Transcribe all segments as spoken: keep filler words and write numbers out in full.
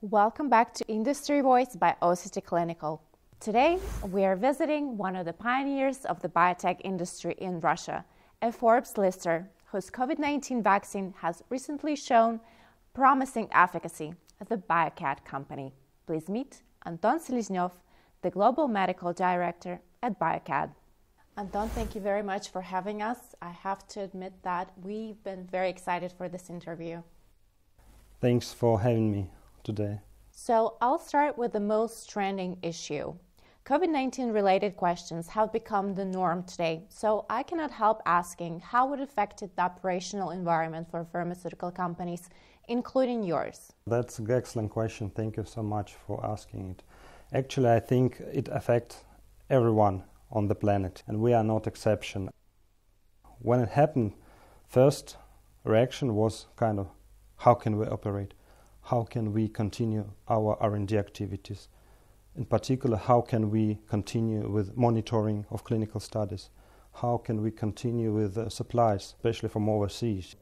Welcome back to Industry Voice by O C T Clinical. Today, we are visiting one of the pioneers of the biotech industry in Russia, a Forbes lister whose COVID nineteen vaccine has recently shown promising efficacy at the BIOCAD company. Please meet Anton Seleznev, the Global Medical Director at BIOCAD. Anton, thank you very much for having us. I have to admit that we've been very excited for this interview. Thanks for having me today. So I'll start with the most trending issue. COVID nineteen related questions have become the norm today, so I cannot help asking how it affected the operational environment for pharmaceutical companies, including yours. That's an excellent question. Thank you so much for asking it. Actually, I think it affects everyone on the planet, and we are not exception. When it happened, first reaction was kind of, how can we operate? How can we continue our R and D activities? In particular, how can we continue with monitoring of clinical studies? How can we continue with uh, supplies, especially from overseas?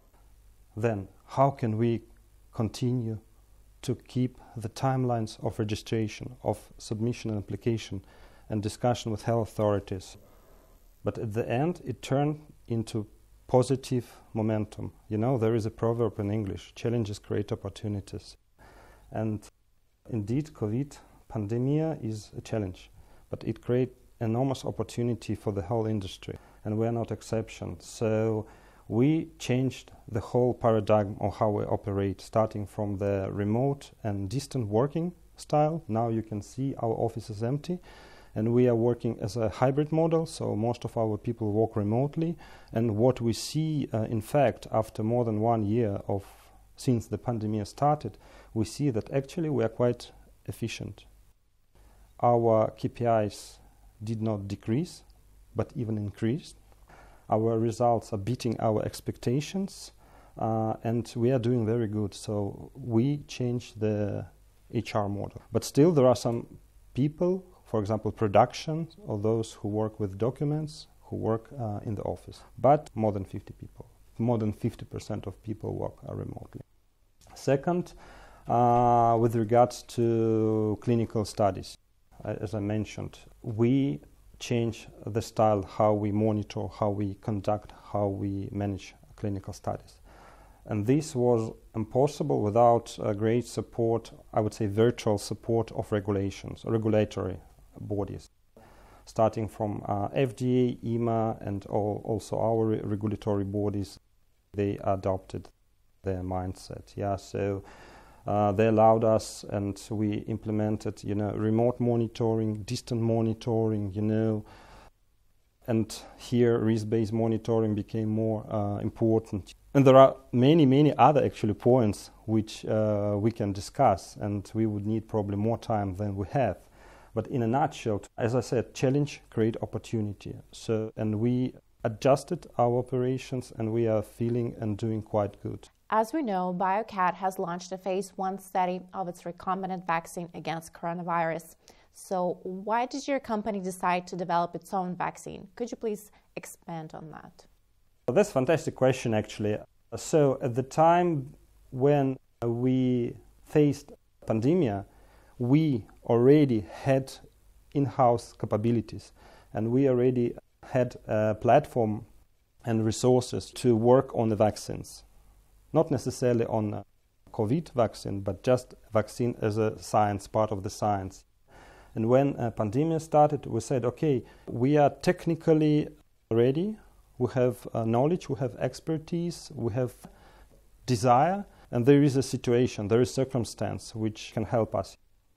Then, how can we continue to keep the timelines of registration, of submission and application, and discussion with health authorities? But at the end, it turned into positive momentum. You know, there is a proverb in English, challenges create opportunities. And indeed, COVID pandemic is a challenge, but it creates enormous opportunity for the whole industry, and we are not exception. So we changed the whole paradigm of how we operate, starting from the remote and distant working style. Now you can see our office is empty, and we are working as a hybrid model, so most of our people work remotely. And what we see, uh, in fact, after more than one year of since the pandemic started, we see that actually we are quite efficient. Our K P Is did not decrease, but even increased. Our results are beating our expectations, uh, and we are doing very good. So we changed the H R model. But still there are some people, for example, production, or those who work with documents, who work uh, in the office. But more than fifty people, more than fifty percent of people work uh, remotely. Second, uh, with regards to clinical studies, uh, as I mentioned, we change the style, how we monitor, how we conduct, how we manage clinical studies. And this was impossible without a great support, I would say virtual support of regulations, regulatory bodies, starting from uh, F D A, E M A, and all, also our re regulatory bodies. They adopted their mindset. Yeah, so uh, they allowed us, and we implemented, you know, remote monitoring, distant monitoring, you know, and here risk-based monitoring became more uh, important. And there are many, many other actually points which uh, we can discuss, and we would need probably more time than we have. But in a nutshell, as I said, challenge create opportunity. So, and we adjusted our operations, and we are feeling and doing quite good. As we know, BIOCAD has launched a phase one study of its recombinant vaccine against coronavirus. So why did your company decide to develop its own vaccine? Could you please expand on that? Well, that's a fantastic question, actually. So at the time when we faced pandemia, we already had in-house capabilities, and we already had a platform and resources to work on the vaccines. Not necessarily on a COVID vaccine, but just vaccine as a science, part of the science. And when a pandemic started, we said, okay, we are technically ready, we have uh, knowledge, we have expertise, we have desire, and there is a situation, there is circumstance which can help us.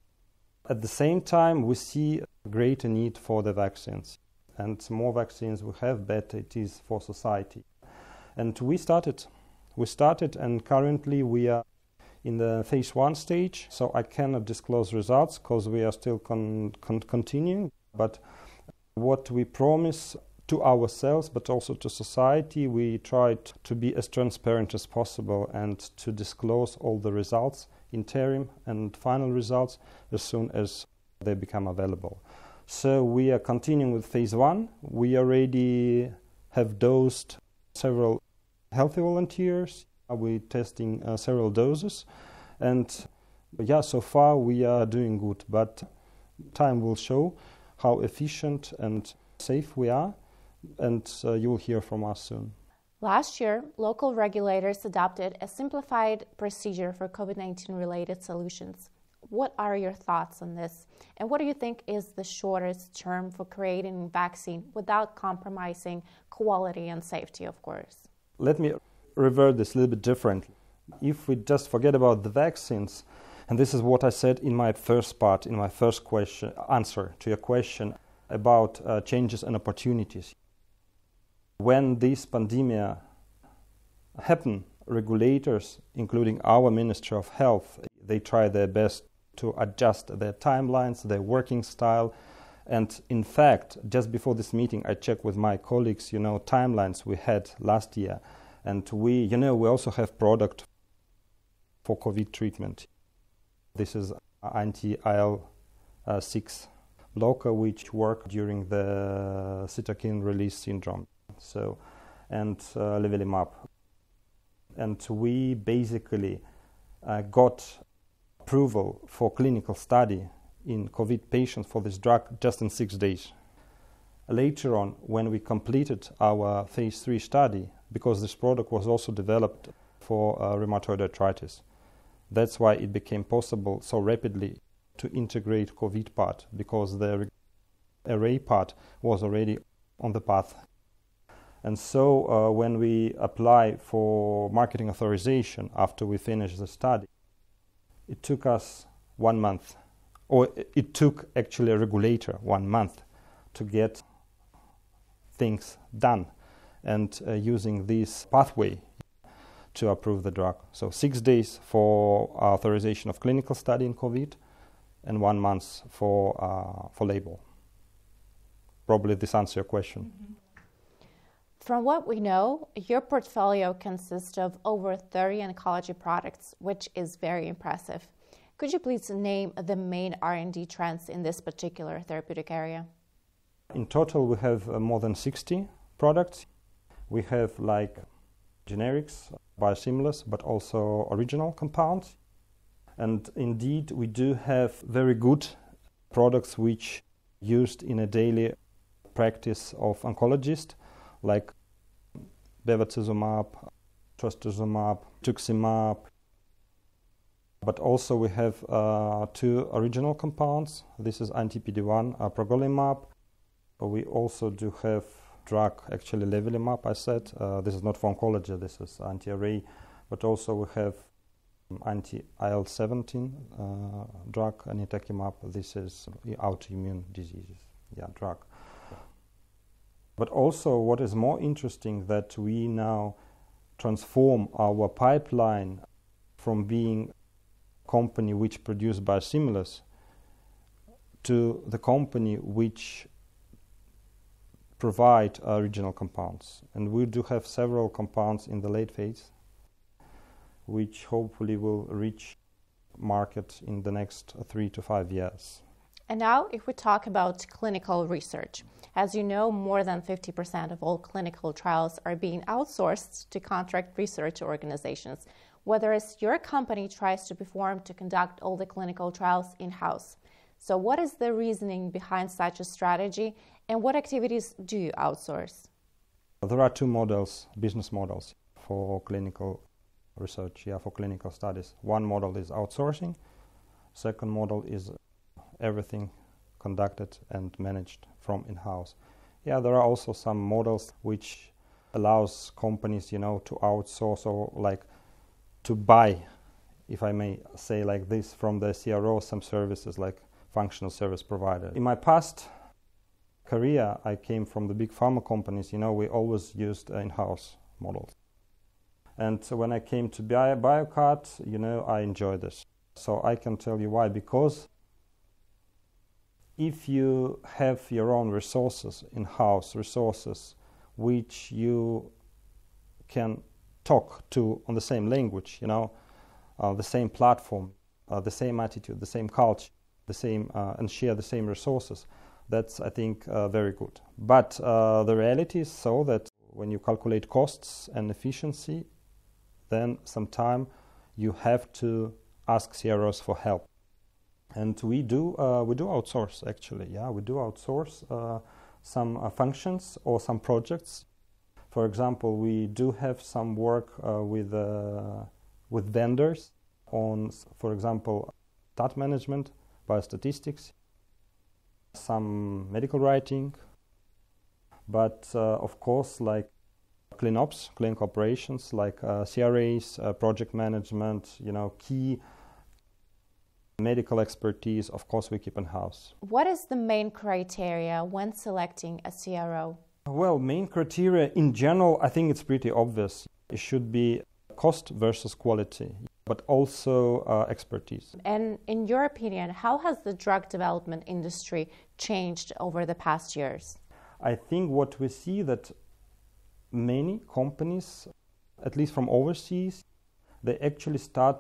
At the same time, we see a greater need for the vaccines. And more vaccines we have, better it is for society. And we started. We started, and currently we are in the phase one stage. So I cannot disclose results because we are still con con continuing. But what we promise to ourselves, but also to society, we tried to be as transparent as possible and to disclose all the results, interim and final results, as soon as they become available. So we are continuing with phase one. We already have dosed several healthy volunteers. We're testing uh, several doses, and Yeah, so far we are doing good, but time will show how efficient and safe we are, and uh, you will hear from us soon. Last year, local regulators adopted a simplified procedure for COVID nineteen related solutions. What are your thoughts on this? And what do you think is the shortest term for creating a vaccine without compromising quality and safety, of course? Let me revert this a little bit differently. If we just forget about the vaccines, and this is what I said in my first part, in my first question, answer to your question about uh, changes and opportunities. When this pandemic happened, regulators, including our Ministry of Health, they try their best to adjust their timelines, their working style. And in fact, just before this meeting, I checked with my colleagues, you know, timelines we had last year. And we, you know, we also have product for COVID treatment. This is anti-I L six blocker, which work during the cytokine release syndrome. So, and uh, levelizumab. And we basically uh, got approval for clinical study in COVID patients for this drug just in six days. Later on, when we completed our phase three study, because this product was also developed for uh, rheumatoid arthritis, that's why it became possible so rapidly to integrate COVID part, because the array part was already on the path. And so uh, when we apply for marketing authorization after we finished the study, it took us one month, or it took actually a regulator one month to get things done and uh, using this pathway to approve the drug. So six days for authorization of clinical study in COVID and one month for, uh, for label. Probably this answers your question. Mm-hmm. From what we know, your portfolio consists of over thirty oncology products, which is very impressive. Could you please name the main R and D trends in this particular therapeutic area? In total, we have uh, more than sixty products. We have like generics, biosimilars, but also original compounds. And indeed, we do have very good products which used in a daily practice of oncologists, like bevacizumab, trastuzumab, tuximab. But also we have uh, two original compounds. This is anti-P D one, uh, progolimab. We also do have drug, actually levelizumab, I said. Uh, this is not for oncology, this is anti-array. But also we have anti-I L seventeen uh, drug, anitakimab. This is autoimmune diseases, yeah, drug. But also what is more interesting, that we now transform our pipeline from being a company which produces biosimilars to the company which provide original compounds. And we do have several compounds in the late phase, which hopefully will reach market in the next three to five years. And now, if we talk about clinical research, as you know, more than fifty percent of all clinical trials are being outsourced to contract research organizations, whereas your company tries to perform to conduct all the clinical trials in-house. So what is the reasoning behind such a strategy, and what activities do you outsource? There are two models, business models for clinical research, yeah, for clinical studies. One model is outsourcing. Second model is everything conducted and managed from in-house. Yeah, there are also some models which allows companies, you know, to outsource or like to buy, if I may say like this, from the C R O some services like functional service provider. In my past career, I came from the big pharma companies. You know, we always used in-house models. And so when I came to Bio- BIOCAD, you know, I enjoy this. So I can tell you why. Because if you have your own resources, in-house resources, which you can talk to on the same language, you know, uh, the same platform, uh, the same attitude, the same culture, the same, uh, and share the same resources, that's, I think, uh, very good. But uh, the reality is so that when you calculate costs and efficiency, then sometime you have to ask C R Os for help. And we do uh, we do outsource actually. Yeah, we do outsource uh, some uh, functions or some projects. For example, we do have some work uh, with uh, with vendors on, for example, stat management, biostatistics, some medical writing, but uh, of course, like ClinOps, clinical operations, like uh, C R As, uh, project management, you know, key medical expertise, of course, we keep in-house. What is the main criteria when selecting a C R O? Well, main criteria in general, I think it's pretty obvious. It should be cost versus quality, but also uh, expertise. And in your opinion, how has the drug development industry changed over the past years? I think what we see that many companies, at least from overseas, they actually start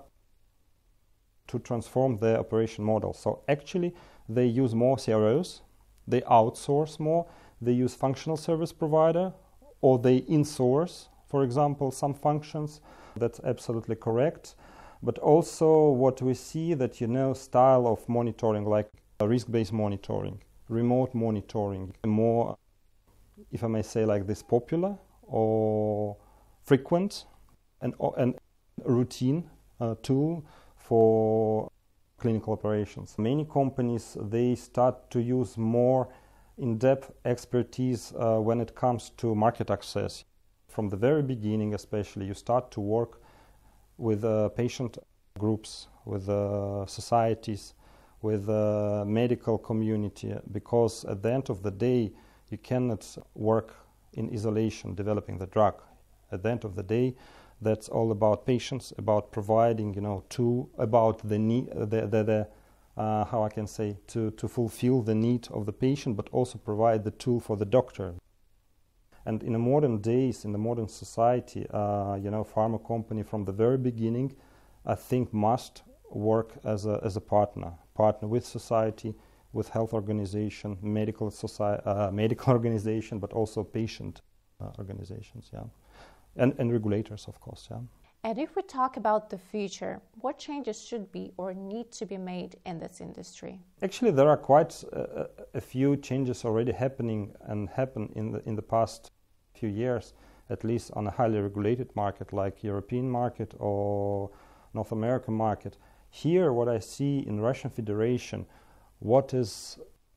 to transform their operation model. So actually they use more C R Os, they outsource more, they use functional service provider, or they insource, for example, some functions. That's absolutely correct. But also what we see that, you know, style of monitoring, like risk-based monitoring, remote monitoring, more, if I may say like this, popular or frequent and, and routine uh, tool for clinical operations. Many companies, they start to use more in-depth expertise uh, when it comes to market access. From the very beginning especially, you start to work with uh, patient groups, with uh, societies, with the uh, medical community, because at the end of the day, you cannot work in isolation developing the drug. At the end of the day, that's all about patients, about providing, you know, to about the need, the, the, the uh, how I can say, to, to fulfill the need of the patient, but also provide the tool for the doctor. And in the modern days, in the modern society, uh, you know, pharma company from the very beginning, I think must work as a as a partner, partner with society, with health organization, medical society, uh, medical organization, but also patient uh, organizations, yeah, and and regulators, of course, yeah. And if we talk about the future, what changes should be or need to be made in this industry? Actually, there are quite a, a few changes already happening and happen in the in the past few years, at least on a highly regulated market like European market or North American market. Here, what I see in Russian Federation, what is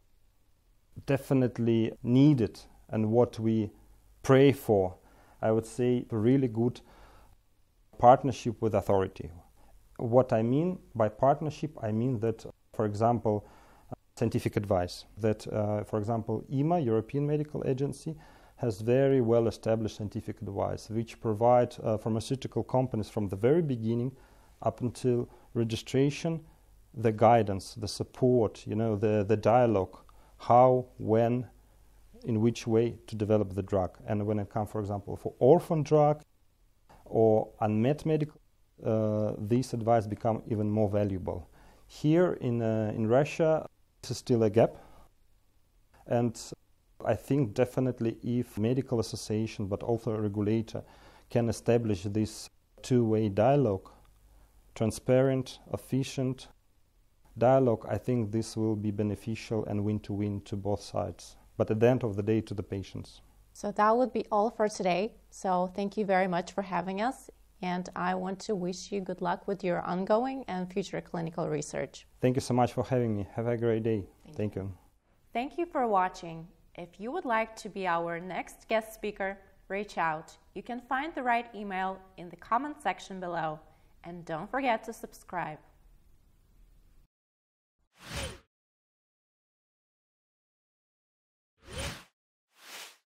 definitely needed and what we pray for, I would say a really good partnership with authority. What I mean by partnership, I mean that, for example, uh, scientific advice. That, uh, for example, E M A, European Medical Agency, has very well established scientific advice, which provide uh, pharmaceutical companies from the very beginning up until registration, the guidance, the support, you know, the, the dialogue, how, when, in which way to develop the drug. And when it comes, for example, for orphan drug or unmet medical, uh, this advice become even more valuable. Here in, uh, in Russia, this is still a gap. And I think definitely if medical association, but also a regulator, can establish this two-way dialogue, transparent, efficient dialogue, I think this will be beneficial and win-to-win to both sides. But at the end of the day, to the patients. So that would be all for today. So thank you very much for having us. And I want to wish you good luck with your ongoing and future clinical research. Thank you so much for having me. Have a great day. Thank, Thank you. you. Thank you for watching. If you would like to be our next guest speaker, reach out. You can find the right email in the comment section below. And don't forget to subscribe.